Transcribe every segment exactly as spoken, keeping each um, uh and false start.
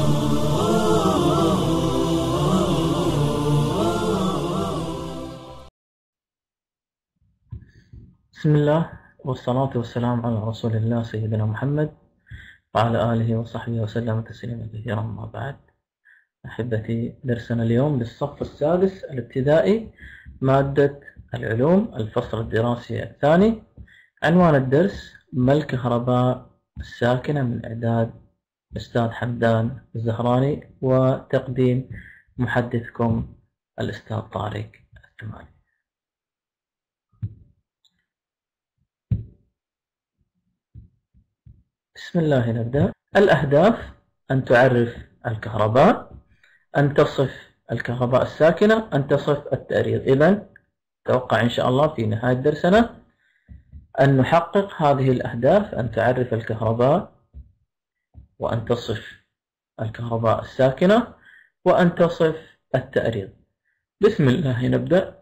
بسم الله والصلاة والسلام على رسول الله سيدنا محمد وعلى آله وصحبه وسلم تسليما كثيرا. ما بعد، أحبتي، درسنا اليوم للصف السادس الابتدائي، مادة العلوم، الفصل الدراسي الثاني. عنوان الدرس: ما الكهرباء الساكنة، من إعداد أستاذ حمدان الزهراني، وتقديم محدثكم الأستاذ طارق الثماني. بسم الله، نبدأ. الأهداف: أن تعرف الكهرباء، أن تصف الكهرباء الساكنة، أن تصف التأريض. إذن توقع إن شاء الله في نهاية درسنا أن نحقق هذه الأهداف: أن تعرف الكهرباء، وأن تصف الكهرباء الساكنة، وأن تصف التأريض. بسم الله، نبدأ.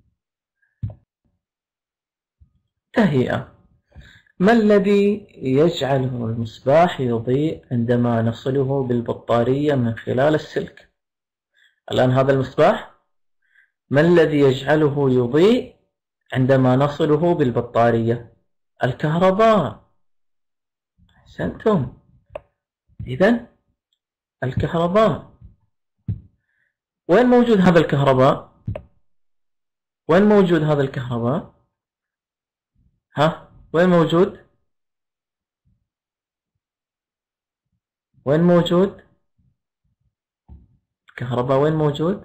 تهيئة: ما الذي يجعله المصباح يضيء عندما نصله بالبطارية من خلال السلك؟ الآن هذا المصباح، ما الذي يجعله يضيء عندما نصله بالبطارية؟ الكهرباء. أحسنتم. إذن الكهرباء. وين موجود هذا الكهرباء؟ وين موجود هذا الكهرباء؟ ها؟ وين موجود؟ وين موجود؟ الكهرباء وين موجود؟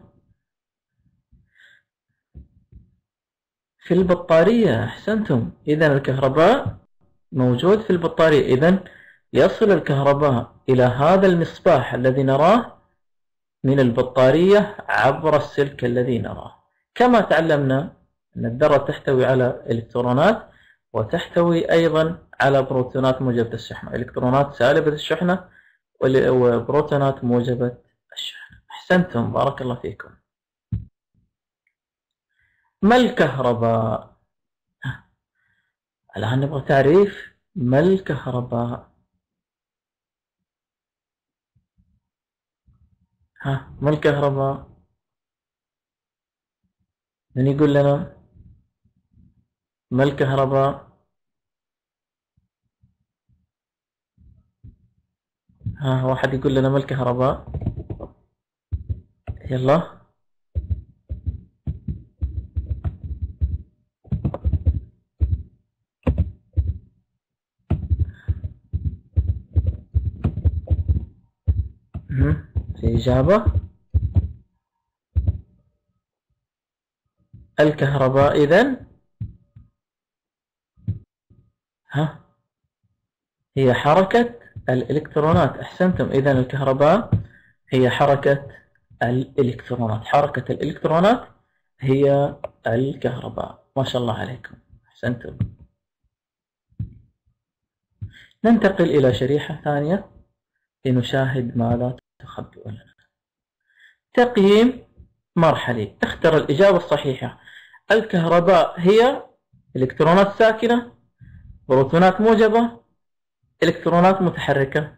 في البطارية. أحسنتم. إذن الكهرباء موجود في البطارية. إذن يصل الكهرباء إلى هذا المصباح الذي نراه من البطارية عبر السلك الذي نراه. كما تعلمنا أن الذرة تحتوي على إلكترونات، وتحتوي أيضا على بروتونات موجبة الشحنة، إلكترونات سالبة الشحنة وبروتونات موجبة الشحنة. أحسنتم، بارك الله فيكم. ما الكهرباء؟ الآن نبغى تعريف ما الكهرباء. ها، ما الكهرباء؟ من يقول لنا ما الكهرباء؟ ها، واحد يقول لنا ما الكهرباء؟ يلا. في إجابة؟ الكهرباء إذن ها هي حركة الإلكترونات. أحسنتم. إذن الكهرباء هي حركة الإلكترونات. حركة الإلكترونات هي الكهرباء. ما شاء الله عليكم، أحسنتم. ننتقل إلى شريحة ثانية لنشاهد ماذا تخبئ لنا. تقييم مرحلي. اختر الإجابة الصحيحة. الكهرباء هي إلكترونات ساكنة، بروتونات موجبة، إلكترونات متحركة.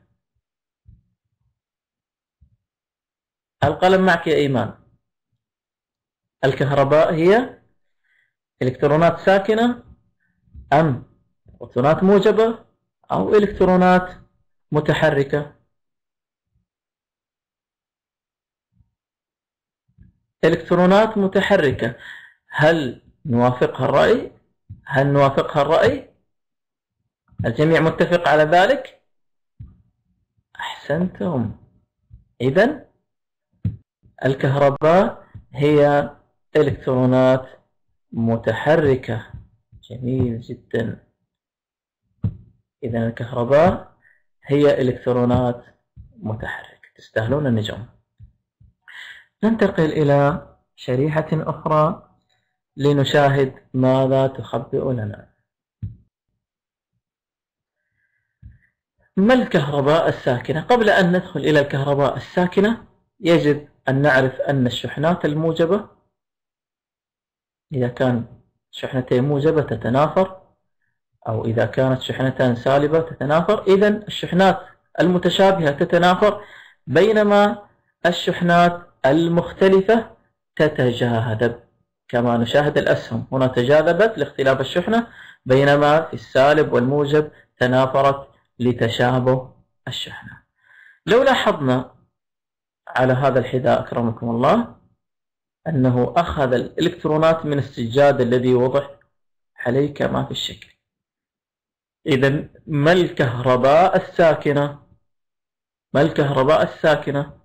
القلم معك يا إيمان. الكهرباء هي إلكترونات ساكنة أم بروتونات موجبة أو إلكترونات متحركة؟ إلكترونات متحركة. هل نوافقها الرأي؟ هل نوافقها الرأي؟ الجميع متفق على ذلك؟ أحسنتم. إذن الكهرباء هي إلكترونات متحركة. جميل جدا. إذن الكهرباء هي إلكترونات متحركة. تستاهلون النجوم. ننتقل إلى شريحة أخرى لنشاهد ماذا تخبئ لنا. ما الكهرباء الساكنة؟ قبل أن ندخل إلى الكهرباء الساكنة يجب أن نعرف أن الشحنات الموجبة، إذا كان شحنتين موجبة تتنافر، أو إذا كانت شحنتان سالبة تتنافر، إذن الشحنات المتشابهة تتنافر، بينما الشحنات المختلفة تتجاذب، كما نشاهد الأسهم هنا تجاذبت لاختلاف الشحنة، بينما في السالب والموجب تنافرت لتشابه الشحنة. لو لاحظنا على هذا الحذاء أكرمكم الله أنه أخذ الإلكترونات من السجاد الذي وضح عليه كما في الشكل. إذن ما الكهرباء الساكنة؟ ما الكهرباء الساكنة؟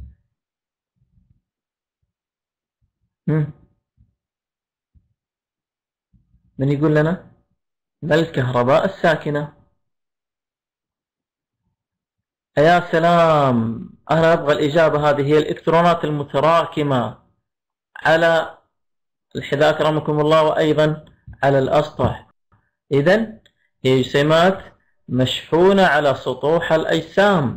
من يقول لنا؟ ما الكهرباء الساكنة؟ يا سلام، أنا أبغى الإجابة هذه. هي الإلكترونات المتراكمة على الحذاء أكرمكم الله وأيضا على الأسطح. إذن هي جسيمات مشحونة على سطوح الأجسام.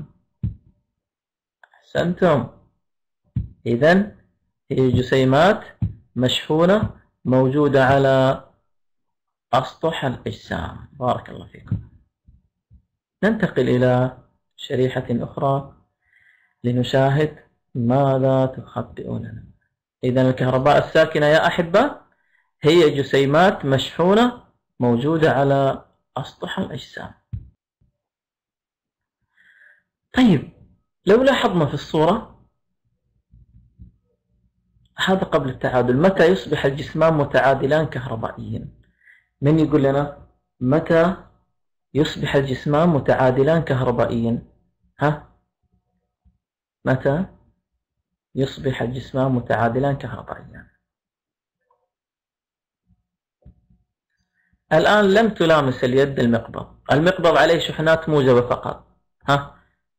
أحسنتم. إذن هي جسيمات مشحونة موجودة على أسطح الأجسام. بارك الله فيكم. ننتقل إلى شريحة أخرى لنشاهد ماذا تخبئوننا. إذن الكهرباء الساكنة يا أحبة هي جسيمات مشحونة موجودة على أسطح الأجسام. طيب لو لاحظنا في الصورة هذا قبل التعادل، متى يصبح الجسمان متعادلان كهربائيا؟ من يقول لنا متى يصبح الجسمان متعادلان كهربائيا؟ ها؟ متى يصبح الجسمان متعادلان كهربائيا؟ الآن لم تلامس اليد المقبض، المقبض عليه شحنات موجبة فقط. ها؟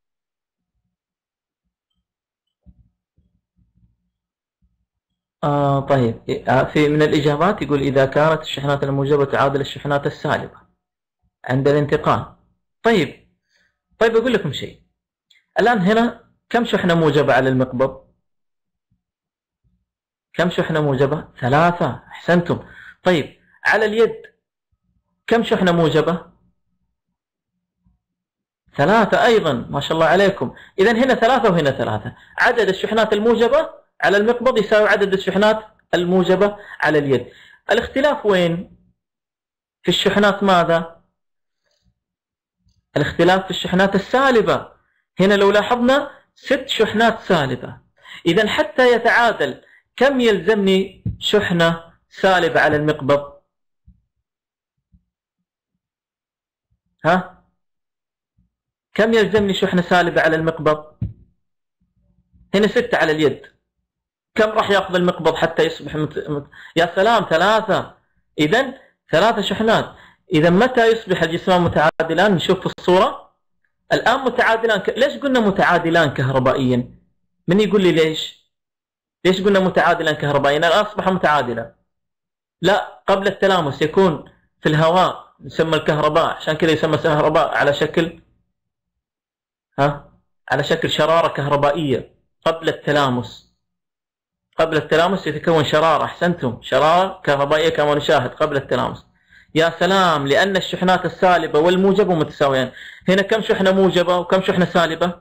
آه طيب، في من الإجابات يقول إذا كانت الشحنات الموجبة تعادل الشحنات السالبة عند الانتقال. طيب طيب أقول لكم شيء. الآن هنا كم شحنة موجبة على المقبض؟ كم شحنة موجبة؟ ثلاثة. أحسنتم. طيب على اليد كم شحنة موجبة؟ ثلاثة أيضا. ما شاء الله عليكم. إذن هنا ثلاثة وهنا ثلاثة. عدد الشحنات الموجبة على المقبض يساوي عدد الشحنات الموجبة على اليد. الاختلاف وين؟ في الشحنات ماذا؟ الاختلاف في الشحنات السالبة. هنا لو لاحظنا ست شحنات سالبة. إذن حتى يتعادل كم يلزمني شحنة سالبة على المقبض؟ ها؟ كم يلزمني شحنة سالبة على المقبض؟ هنا ستة على اليد. كم راح يأخذ المقبض حتى يصبح مت... مت... يا سلام، ثلاثة. إذن ثلاثة شحنات. إذا متى يصبح الجسمان متعادلان؟ نشوف في الصورة. الآن متعادلان. ك... ليش قلنا متعادلان كهربائيا؟ من يقول لي ليش؟ ليش قلنا متعادلان كهربائيا؟ الآن أصبح متعادلا. لا، قبل التلامس يكون في الهواء يسمى الكهرباء، عشان كذا يسمى كهرباء على شكل ها؟ على شكل شرارة كهربائية قبل التلامس. قبل التلامس يتكون شرارة. أحسنتم، شرارة كهربائية كما نشاهد قبل التلامس. يا سلام، لأن الشحنات السالبة والموجبة متساويان. هنا كم شحنة موجبة وكم شحنة سالبة؟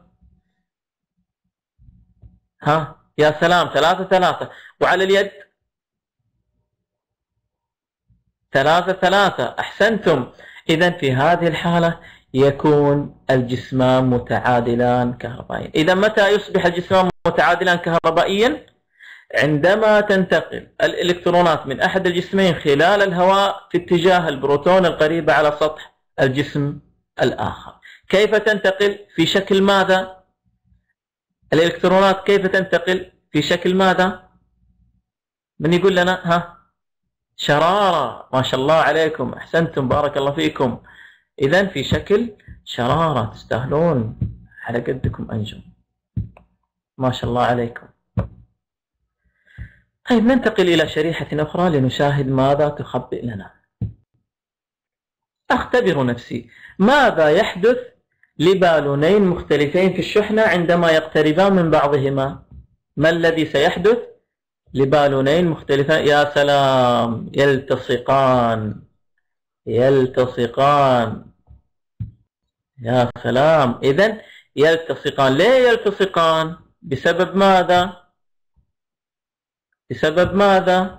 ها؟ يا سلام، ثلاثة ثلاثة. وعلى اليد ثلاثة ثلاثة. أحسنتم. إذن في هذه الحالة يكون الجسمان متعادلان كهربائيا. إذا متى يصبح الجسمان متعادلان كهربائيا؟ عندما تنتقل الإلكترونات من أحد الجسمين خلال الهواء في اتجاه البروتون القريبة على سطح الجسم الآخر. كيف تنتقل؟ في شكل ماذا؟ الإلكترونات كيف تنتقل؟ في شكل ماذا؟ من يقول لنا؟ ها؟ شرارة. ما شاء الله عليكم. أحسنتم، بارك الله فيكم. إذن في شكل شرارة. تستاهلون، على قدكم أنجم. ما شاء الله عليكم. طيب ننتقل إلى شريحة أخرى لنشاهد ماذا تخبئ لنا. أختبر نفسي. ماذا يحدث لبالونين مختلفين في الشحنة عندما يقتربان من بعضهما؟ ما الذي سيحدث لبالونين مختلفين؟ يا سلام، يلتصقان. يلتصقان. يا سلام. إذن يلتصقان. ليه يلتصقان؟ بسبب ماذا؟ بسبب ماذا؟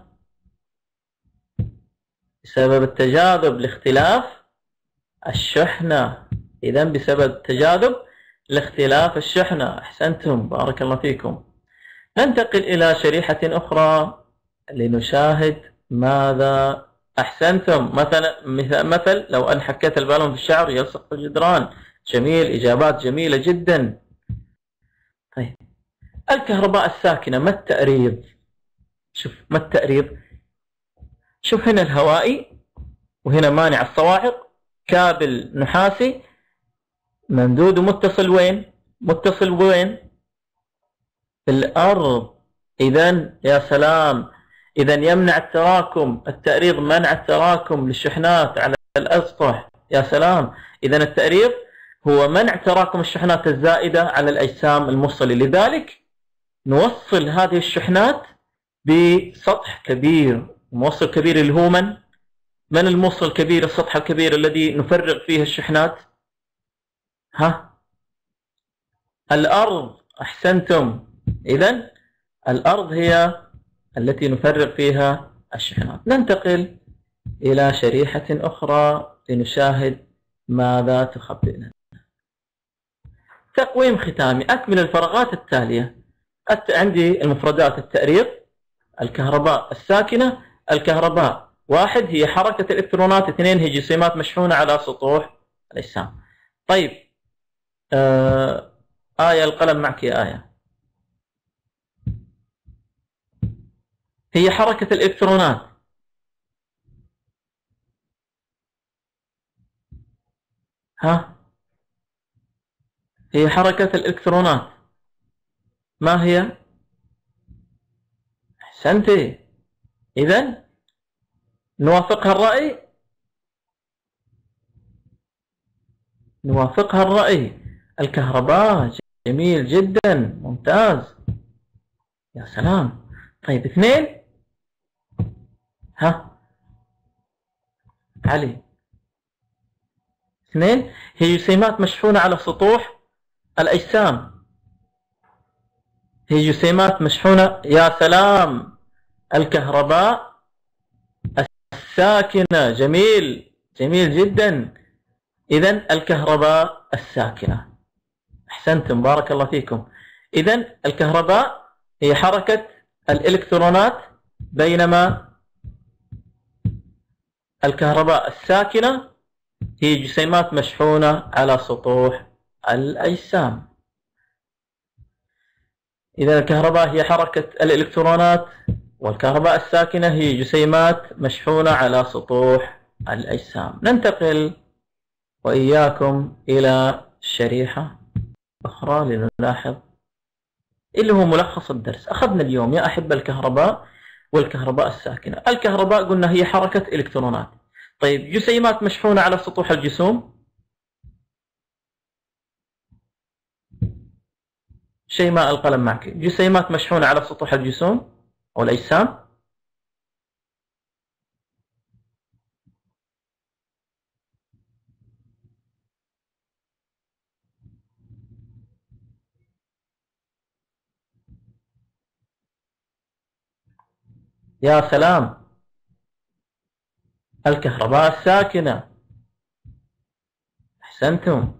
بسبب التجاذب لاختلاف الشحنة. إذا بسبب تجاذب لاختلاف الشحنة. أحسنتم، بارك الله فيكم. ننتقل إلى شريحة أخرى لنشاهد ماذا. أحسنتم. مثلا مثل لو أن حكيت البالون في الشعر يلصق في الجدران. جميل، إجابات جميلة جدا. طيب، الكهرباء الساكنة ما التأريض؟ شوف ما التأريض. شوف هنا الهوائي وهنا مانع الصواعق، كابل نحاسي ممدود ومتصل وين؟ متصل وين؟ في الأرض. إذا يا سلام، إذا يمنع التراكم. التأريض منع التراكم للشحنات على الأسطح. يا سلام. إذا التأريض هو منع تراكم الشحنات الزائدة على الأجسام الموصلة. لذلك نوصل هذه الشحنات بسطح كبير. موصل كبير اللي هو من؟ من الموصل الكبير؟ السطح الكبير الذي نفرغ فيه الشحنات. ها؟ الأرض. أحسنتم. إذا الأرض هي التي نفرغ فيها الشحنات. ننتقل إلى شريحة أخرى لنشاهد ماذا تخبئ لنا. تقويم ختامي. أكمل الفراغات التالية. عندي المفردات: التأريض، الكهرباء الساكنة، الكهرباء. واحد هي حركة الإلكترونات. اثنين هي جسيمات مشحونة على سطوح الأجسام. طيب، آه آية القلم معك يا آية. هي حركة الإلكترونات. ها؟ هي حركة الإلكترونات ما هي؟ أحسنتي. إذن نوافقها الرأي. نوافقها الرأي. الكهرباء. جميل جدا، ممتاز، يا سلام. طيب، اثنين. ها علي. اثنين هي جسيمات مشحونة على سطوح الأجسام. هي جسيمات مشحونة. يا سلام. الكهرباء الساكنة. جميل، جميل جدا. إذن الكهرباء الساكنة. أحسنتم، بارك الله فيكم. إذن الكهرباء هي حركة الإلكترونات، بينما الكهرباء الساكنة هي جسيمات مشحونة على سطوح الأجسام. إذا الكهرباء هي حركة الإلكترونات، والكهرباء الساكنة هي جسيمات مشحونة على سطوح الأجسام. ننتقل وإياكم إلى شريحة أخرى لنلاحظ اللي هو ملخص الدرس. أخذنا اليوم يا أحب الكهرباء والكهرباء الساكنة. الكهرباء قلنا هي حركة إلكترونات. طيب، جسيمات مشحونة على سطوح الجسوم. شيماء القلم معك. جسيمات مشحونة على سطوح الجسوم أو الأجسام. يا سلام. الكهرباء الساكنة. أحسنتم.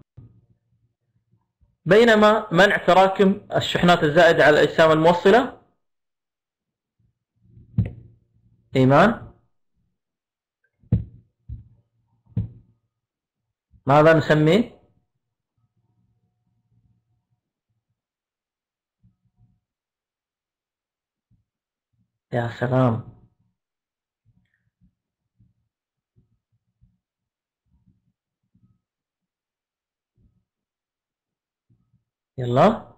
بينما منع تراكم الشحنات الزائدة على الأجسام الموصلة. إيمان، ماذا نسميه؟ يا سلام. يلا.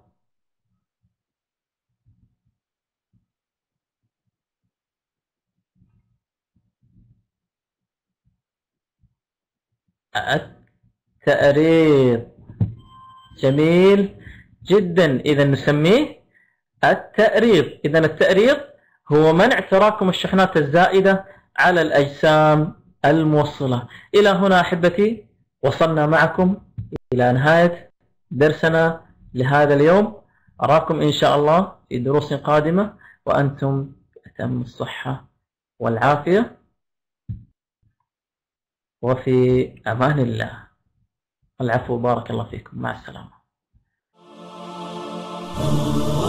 التأريض. جميل جدا. إذا نسميه التأريض. إذا التأريض هو منع تراكم الشحنات الزائدة على الأجسام الموصلة. إلى هنا أحبتي وصلنا معكم إلى نهاية درسنا لهذا اليوم. أراكم إن شاء الله في دروس قادمة وأنتم بأتم الصحة والعافية، وفي أمان الله. العفو، بارك الله فيكم، مع السلامة.